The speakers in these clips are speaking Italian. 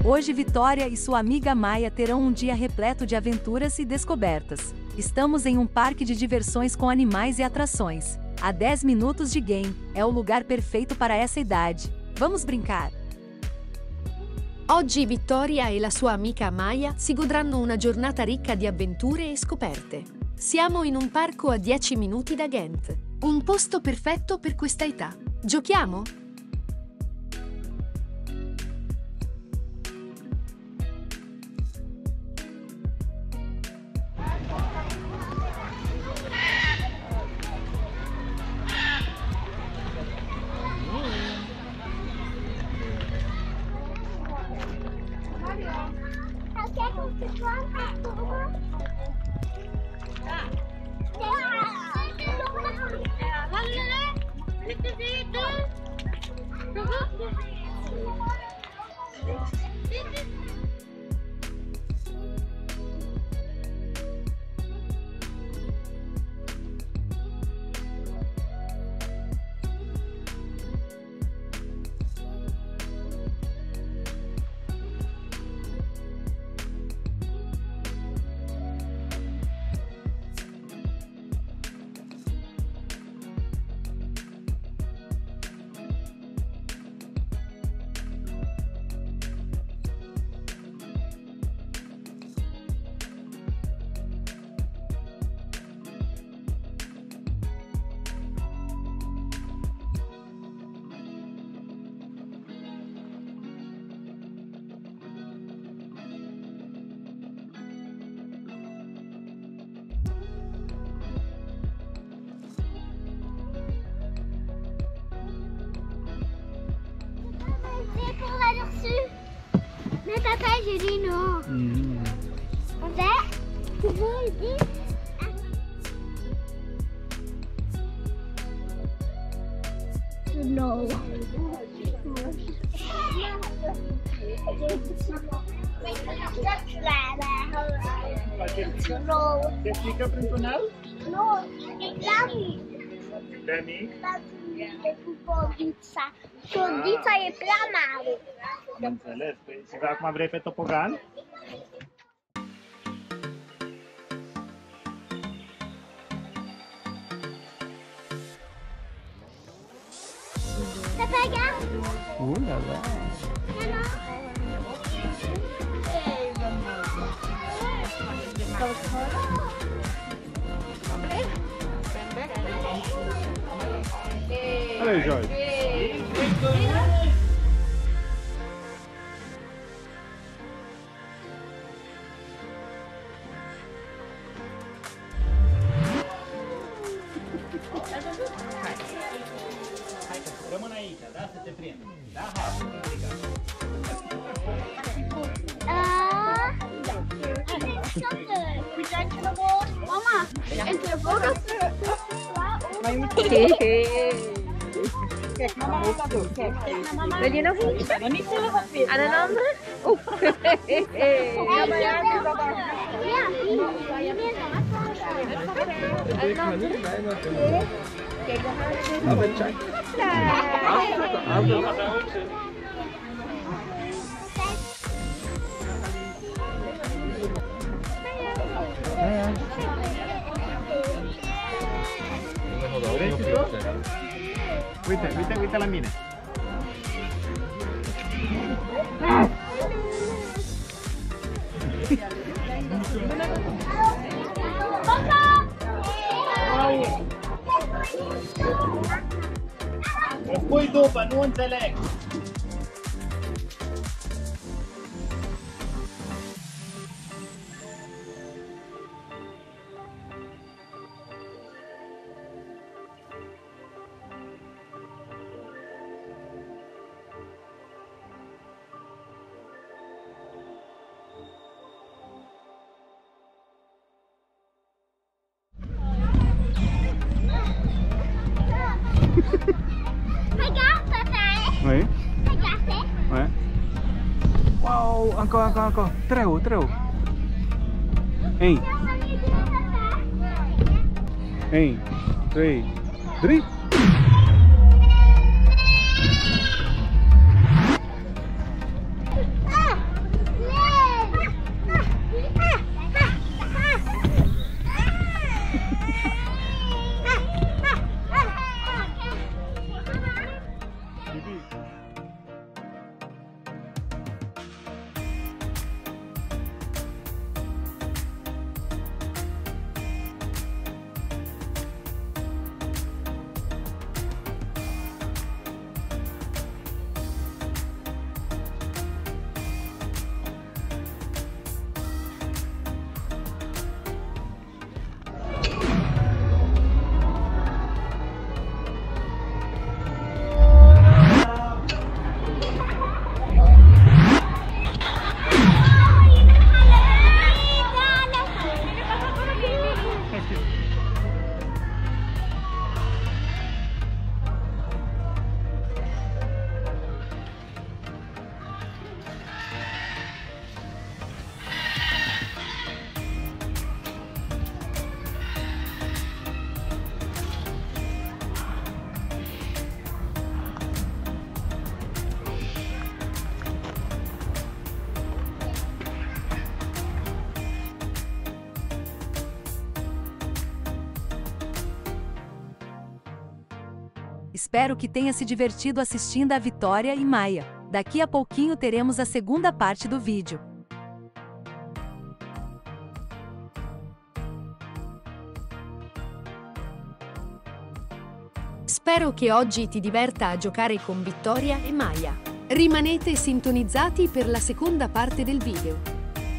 Hoje Vitória e sua amiga Maia terão um dia repleto de aventuras e descobertas. Estamos em um parque de diversões com animais e atrações. A 10 minutos de game, é o lugar perfeito para essa idade. Vamos brincar! Oggi Vittoria e la sua amica Maya si godranno una giornata ricca di avventure e scoperte. Siamo in un parco a 10 minuti da Ghent. Un posto perfetto per questa età. Giochiamo? Mais papa, j'ai dit non. En fait, tu veux dire no. Você fica brincando? No, Dani. Dani? Todita e pra mare. Înțeles. Păi, și acum vrei pe topogan? Papa, regarde. Ouh là là. Allez, Joyce. Rămân aici, da? Să te prind. Da? Mama, entre vogels. Kijk, mama ook dat doen. Kijk. Wil je nog iets? Nog niet zelf opeten. En een andere? Oeh. Ja, maar ja, nu dat dan. Ja, En een andere? Kijk, dan gaan we weer. Uite, uite, uite la mine. O spui după, nu înțeleg. Regarde, papa. Oui. Regarde. Ouais. Wow, encore. Très haut. Un. 1, 2, 3. Espero que tenha se divertido assistindo a Vitória e Maia. Daqui a pouquinho teremos a segunda parte do vídeo. Spero che oggi ti diverta a giocare con Vittoria e Maia. Rimanete sintonizzati per la seconda parte del video.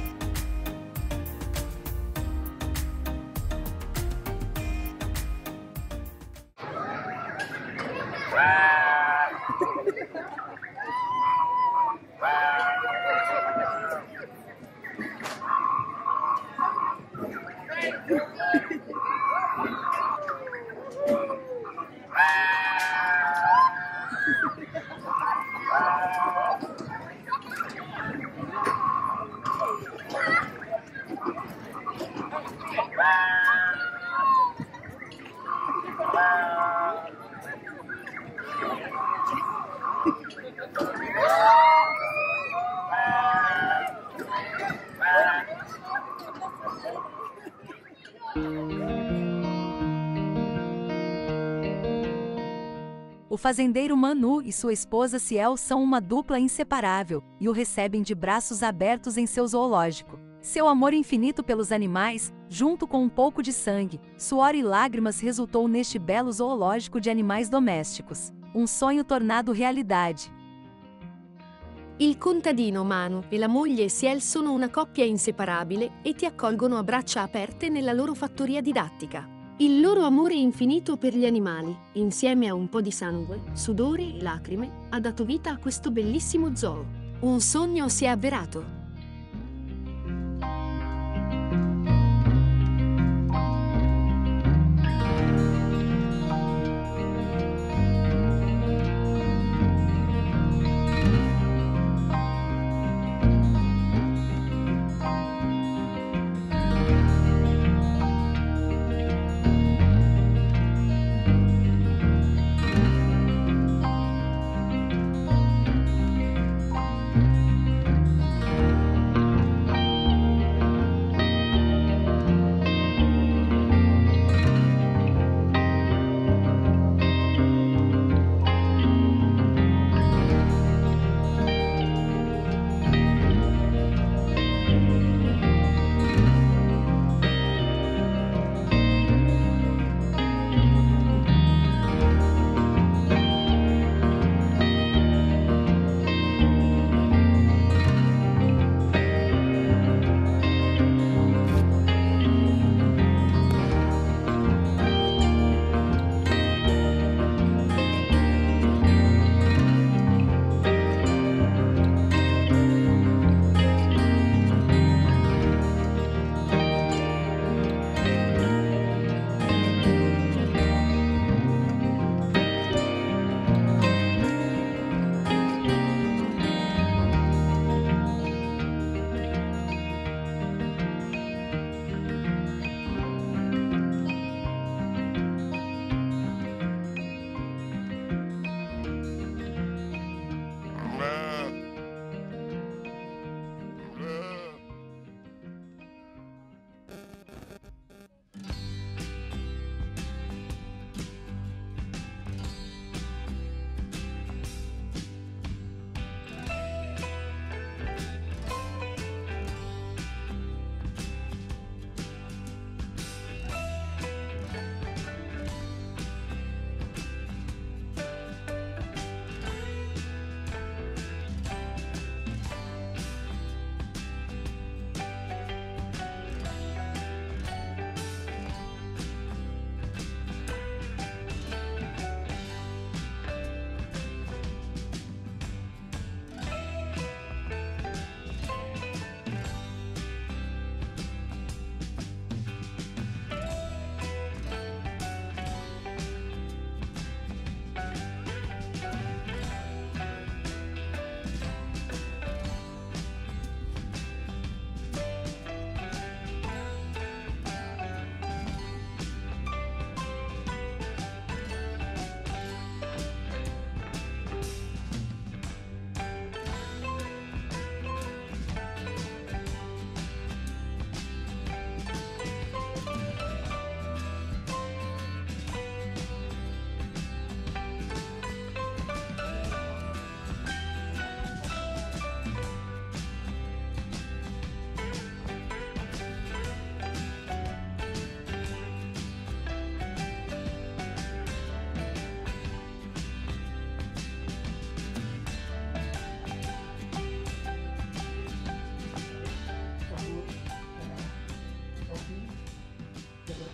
O fazendeiro Manu e sua esposa Ciel são uma dupla inseparável e o recebem de braços abertos em seu zoológico. Seu amor infinito pelos animais, junto com um pouco de sangue, suor e lágrimas resultou neste belo zoológico de animais domésticos. Um sonho tornado realidade. Il contadino Manu e la moglie Ciel sono una coppia inseparabile e ti accolgono a braccia aperte nella loro fattoria didattica. Il loro amore infinito per gli animali, insieme a un po' di sangue, sudore e lacrime, ha dato vita a questo bellissimo zoo. Un sogno si è avverato.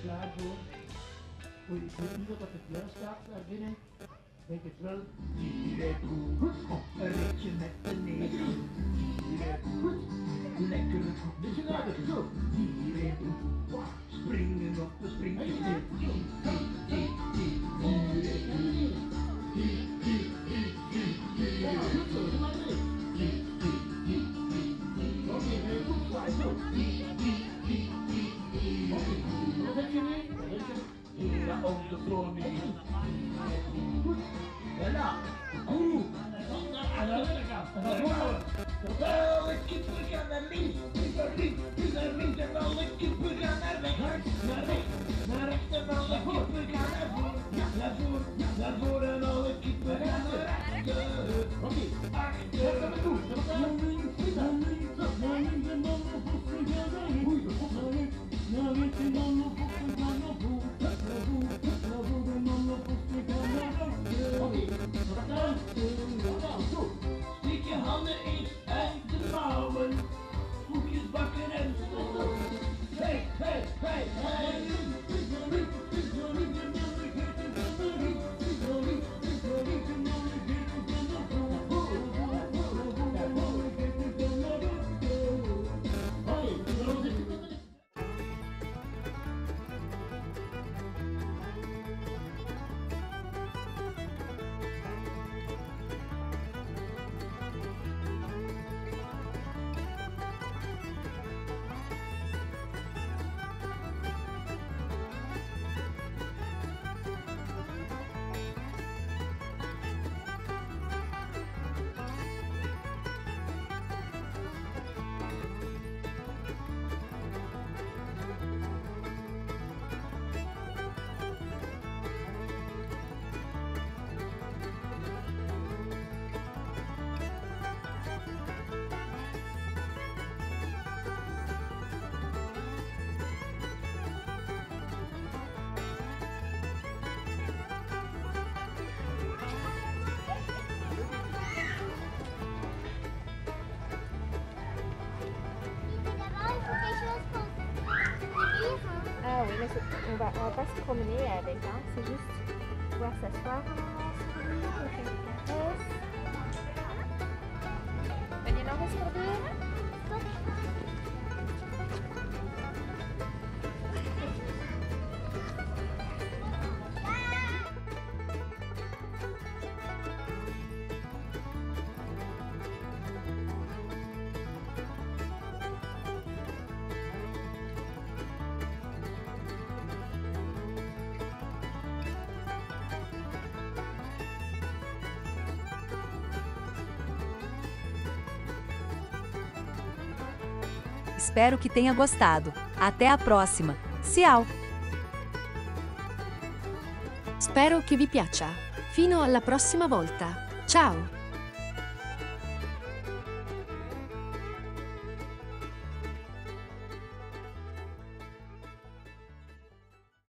klaar voor. Goeie voeten, dat het juist staat daar binnen. Denk het wel. Iedereen goed. Een ritje met de neus. Iedereen goed. Lekker het beetje later. Zo. Iedereen goed. Springen op de springpiste. Op de vloer mee. Voilà. Oeh. En dan weer gaan. En dan voren. Wel, de kippen gaan naar links. Naar links en alle kippen gaan naar rechts. Naar rechts. Naar rechts en alle kippen gaan naar voren. Naar voren. Naar voren en alle kippen gaan naar achter. Oké. Achter. Gaan we doen. Naar links. Naar links. Naar links en alle kippen gaan naar rechts. Naar links en alle kippen gaan naar voren. Steek je handen eens uit de mouwen, koekjes bakken en stoppen. Hey, hey, hey, hey. Ah oui, mais on va pas se promener avec, hein. C'est juste pouvoir s'asseoir, sourire, faire des caresses. Ben je nog eens proberen? Espero que tenha gostado. Até a próxima. Ciao! Spero che vi piaccia. Fino alla prossima volta. Ciao!